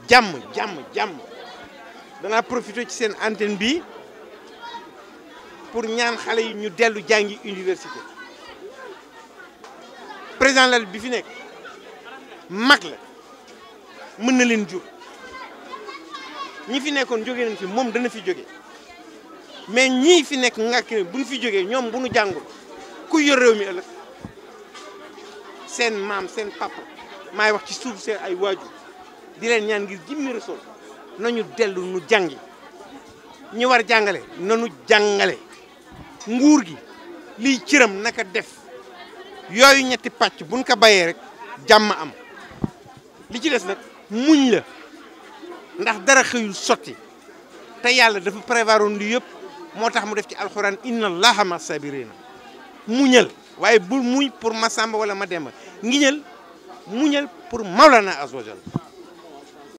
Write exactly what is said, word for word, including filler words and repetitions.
jàmm jàmm jàmm danaa profité ci seen antenne bi pour ñaan xale yi ñu dellu jàngi université président la bi fi nekk mag la mën na leen jur ñi fi nekkoon jógee nañ fi moom dana fi jóge mais ñii fi nekk ngàkk ne bu ñu fi jógee ñoom bu ñu jàngul ku yor réew mi ëllëg seen maam seen papa maay wax ci suuf seen ay waajur di leen ñaan ngir jimmi Rasuul nañu dellu nu jàngi ñi war jàngale nanu jàngale nguur gi liy cëram naka def yooyu ñetti pàcc buñ ko bayee rek jàmm am li ci des nag muñ la ndax dara xëyul sotti te yàlla dafa prévoir woon li yëpp moo tax mu def ci alxuraan inna allaha ma sabirina muñal waaye bul muñ pour Masamba wala Mademba ngiñal muñal pour Maulana azza wa jalla